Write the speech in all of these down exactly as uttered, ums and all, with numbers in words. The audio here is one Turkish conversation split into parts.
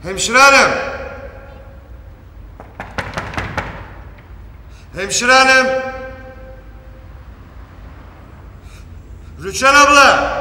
Hemşire hanım! Hemşire hanım! Rüçhan abla!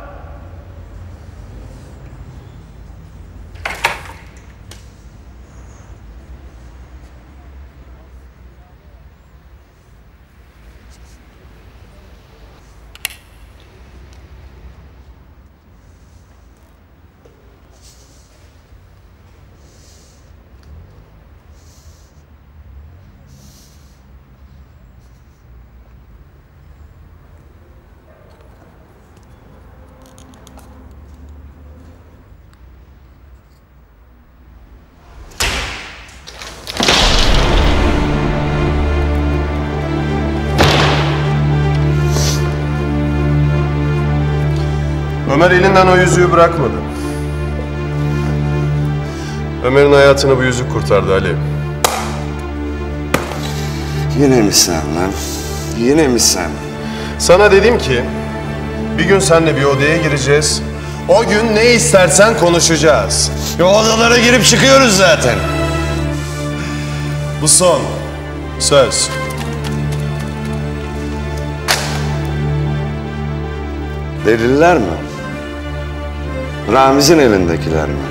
Ömer elinden o yüzüğü bırakmadı. Ömer'in hayatını bu yüzük kurtardı Ali. Yine mi sen lan? Yine mi sen? Sana dedim ki, bir gün seninle bir odaya gireceğiz. O gün ne istersen konuşacağız. Ya odalara girip çıkıyoruz zaten. Bu son. Söz. Deliller mi? Ramiz'in elindekiler mi?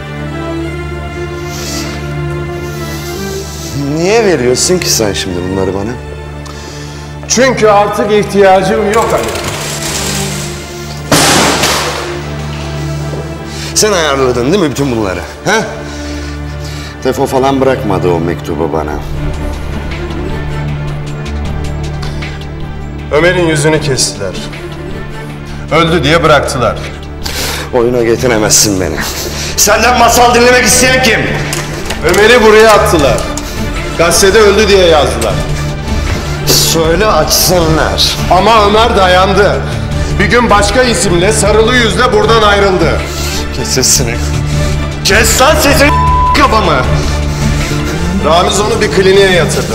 Niye veriyorsun ki sen şimdi bunları bana? Çünkü artık ihtiyacım yok Ali. Sen ayarladın değil mi bütün bunları? He? Tefo falan bırakmadı o mektubu bana. Ömer'in yüzünü kestiler. Öldü diye bıraktılar. Oyuna getiremezsin beni. Senden masal dinlemek isteyen kim? Ömer'i buraya attılar. Gazetede öldü diye yazdılar. Söyle açsınlar. Ama Ömer dayandı. Bir gün başka isimle, sarılı yüzle buradan ayrıldı. Kes sesini. Kes lan sesini kafamı. Ramiz onu bir kliniğe yatırdı.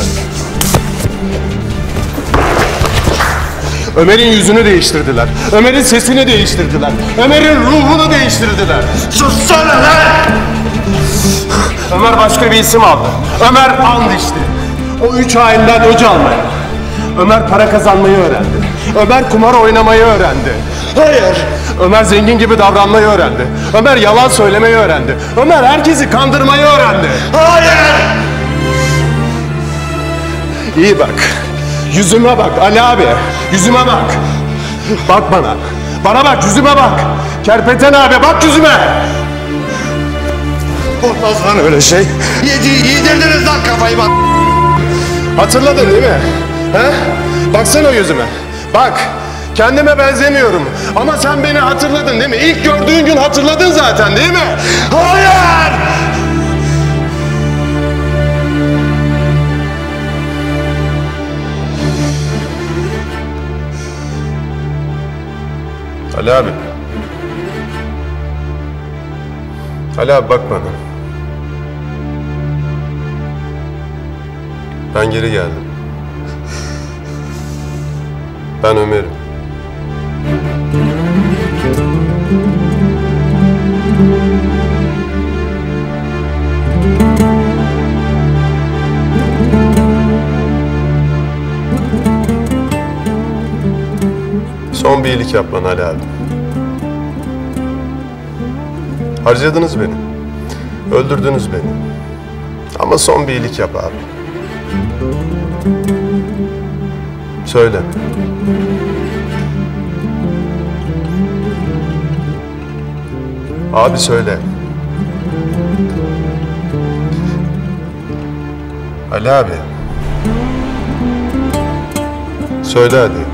Ömer'in yüzünü değiştirdiler. Ömer'in sesini değiştirdiler. Ömer'in ruhunu değiştirdiler. Sussana lan! Ömer başka bir isim aldı. Ömer and içti. O üç hainden öc almaya. Ömer para kazanmayı öğrendi. Ömer kumar oynamayı öğrendi. Hayır! Ömer zengin gibi davranmayı öğrendi. Ömer yalan söylemeyi öğrendi. Ömer herkesi kandırmayı öğrendi. Hayır! İyi bak. Yüzüme bak Ali abi. Yüzüme bak. Bak bana. Bana bak, yüzüme bak. Kerpeten abi bak yüzüme. Olmaz lan öyle şey. Yedi, yedirdiniz lan kafayı bak. Hatırladın değil mi? He? Baksana yüzüme. Bak. Kendime benzemiyorum. Ama sen beni hatırladın değil mi? İlk gördüğün gün hatırladın zaten değil mi? Hayır! Ali abi. Ali abi bak bana. Ben geri geldim. Ben Ömer'im. Son bir iyilik yap bana Ali abi. Harcadınız beni. Öldürdünüz beni. Ama son bir iyilik yap abi. Söyle. Abi söyle. Ali abi. Söyle hadi.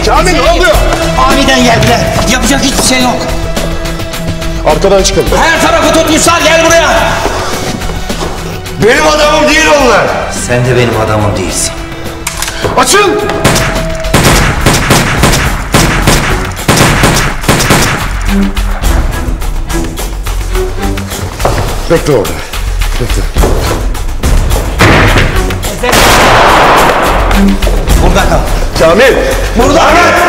Kamil ne oluyor? Aniden geldiler. Yapacak hiçbir şey yok. Arkadan çıkalım. Her tarafı tutmuşlar, gel buraya. Benim adamım değil onlar. Sen de benim adamım değilsin. Açın! Bekle orada. Bekle. Burada kal. Kamil! Burada kal.